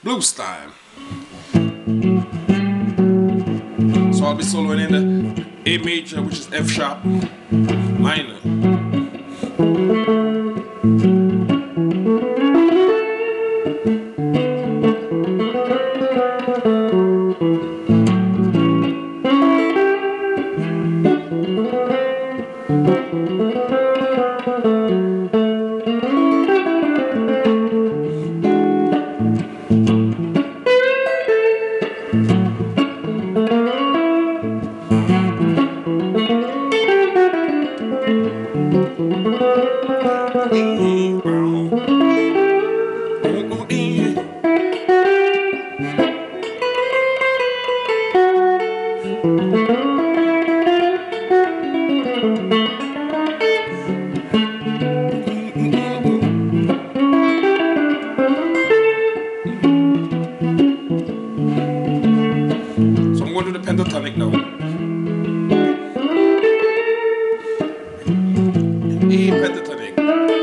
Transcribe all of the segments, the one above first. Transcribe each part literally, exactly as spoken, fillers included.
blues style. So I'll be soloing in the A major, which is F sharp minor. So I'm going to the pentatonic now. E pentatonic.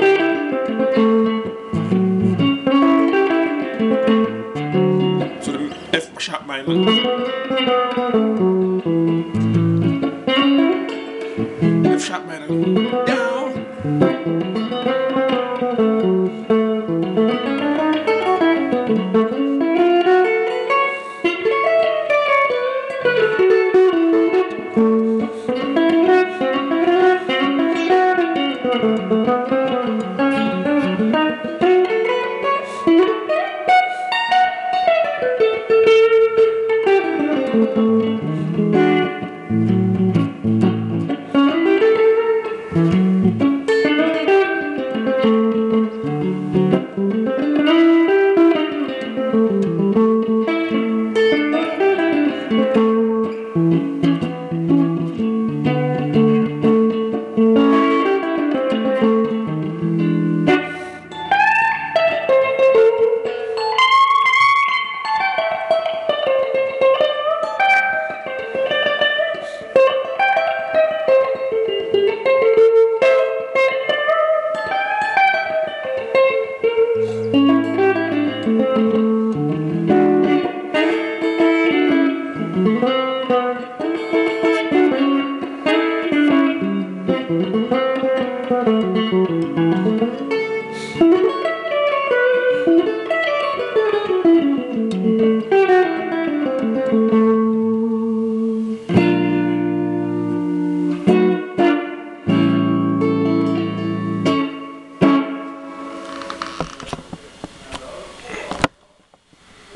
So the F sharp minor. F sharp minor. Down.